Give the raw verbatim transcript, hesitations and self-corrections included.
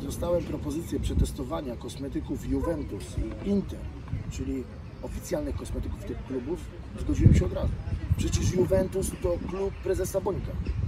dostałem propozycję przetestowania kosmetyków Juventus i Inter, czyli oficjalnych kosmetyków tych klubów, zgodziłem się od razu. Przecież Juventus to klub prezesa Bońka.